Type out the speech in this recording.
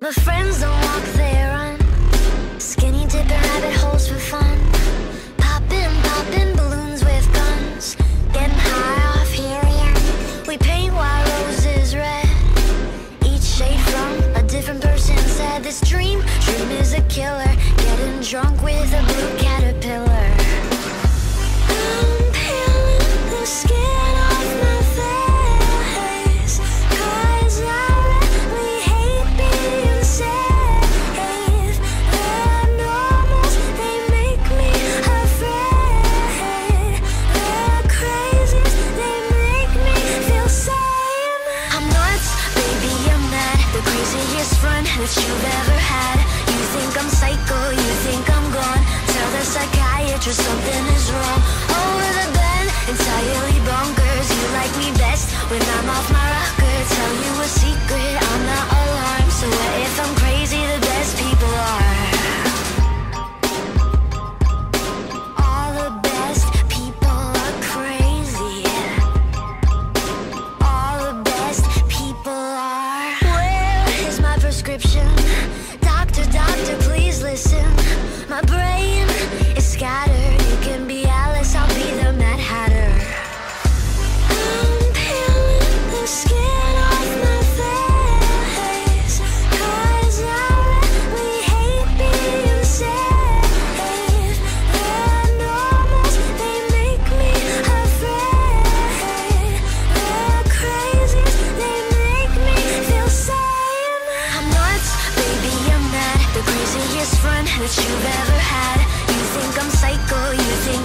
My friends don't walk, they run. Skinny dipping rabbit holes for fun. Popping balloons with guns. Getting high off helium. We paint white roses red. Each shade from a different person said this dream is a killer. Getting drunk with a blue caterpillar. I'm peeling the skin off my face, 'cause I really hate being safe. The normals, they make me afraid. The crazies, they make me feel sane. I'm nuts, baby, I'm mad. The craziest friend that you've ever had. You think I'm psycho, you think I'm gone. Tell the psychiatrist something is wrong. Over the bed, entirely bonkers. You like me best when I'm off my rocker. Tell you a secret, I'm not alarmed. So what if I'm crazy? The best people are. All the best people are crazy. All the best people are. Where is my prescription? Doctor, please listen. My brain is scattered. You can be Alice, I'll be the Mad Hatter. I'm peeling the skin off my face, 'cause I really hate being safe. The normals, they make me afraid. The crazies, they make me feel sane. I'm nuts, baby, I'm mad. The craziest friend that you've ever had. You think I'm psycho, you think